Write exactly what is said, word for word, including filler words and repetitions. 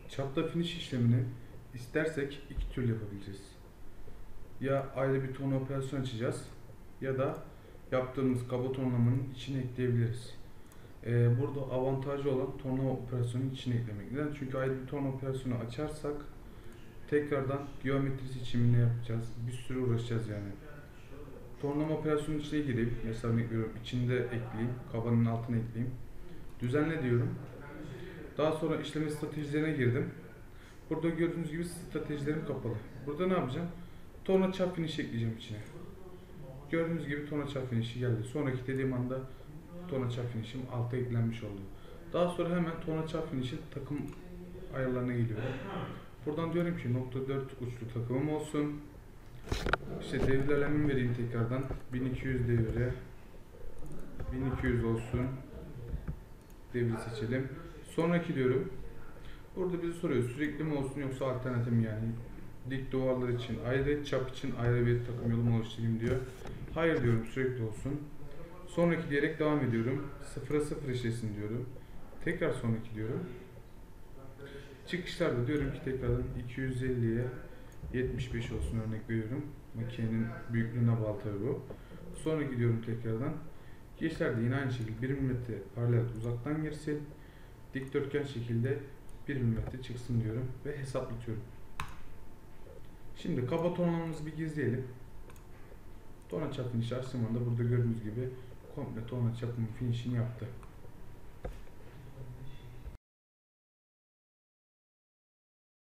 Çapta finish işlemini istersek iki türlü yapabileceğiz. Ya ayrı bir torna operasyonu açacağız ya da yaptığımız kaba tornamanın içine ekleyebiliriz. Ee, burada avantajı olan torna operasyonun içine eklemek. Neden? Çünkü ayrı bir torna operasyonu açarsak tekrardan geometri seçimini yapacağız. Bir sürü uğraşacağız yani. Tornama operasyonun içine gireyim. Mesela örnek veriyorum, içinde ekleyeyim. Kabanın altına ekleyeyim. Düzenle diyorum. Daha sonra işleme stratejilerine girdim. Burada gördüğünüz gibi stratejilerim kapalı. Burada ne yapacağım? Torna çap finish ekleyeceğim içine. Gördüğünüz gibi torna çap finish'i geldi. Sonraki dediğim anda torna çap finish'im alta eklenmiş oldu. Daha sonra hemen torna çap finish'in takım ayarlarına geliyorum. Buradan diyorum ki nokta dört uçlu takımım olsun. İşte devirlerimi vereyim tekrardan. bin iki yüz devre. bin iki yüz olsun. Devri seçelim. Sonraki diyorum. Burada bizi soruyor, sürekli mi olsun yoksa alternatif mi yani? Dik duvarlar için ayrı, çap için ayrı bir takım yolumu oluşturayım diyor. Hayır diyorum, sürekli olsun. Sonraki diyerek devam ediyorum. Sıfıra sıfır işlesin diyorum. Tekrar sonraki diyorum. Çıkışlarda diyorum ki tekrardan iki yüz elliye yetmiş beş olsun, örnek veriyorum. Makinenin büyüklüğüne bağlı tabi bu. Sonra gidiyorum tekrardan. Geçişlerde yine aynı şekilde bir milimetre paralel uzaktan girsin. Dikdörtgen şekilde bir milimetre çıksın diyorum ve hesaplatıyorum. Şimdi kaba tornamızı bir gizleyelim. Torna çap finish'i açtığım anda burada gördüğünüz gibi komple torna çapımın finish'ini yaptı.